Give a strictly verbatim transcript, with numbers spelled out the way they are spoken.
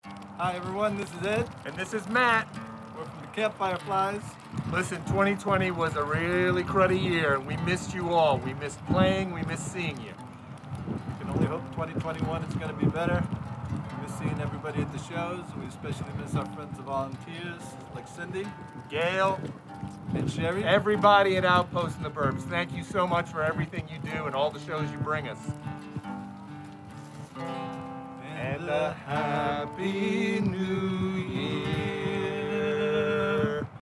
Hi everyone, this is Ed. And this is Matt. We're from the Campfire Flies. Listen, twenty twenty was a really cruddy year, and we missed you all. We missed playing, we missed seeing you. We can only hope twenty twenty-one is going to be better. We miss seeing everybody at the shows. We especially miss our friends and volunteers like Cindy, Gail, and Sherry. everybody at Outpost and the Burbs. Thank you so much for everything you do and all the shows you bring us. And a happy new year.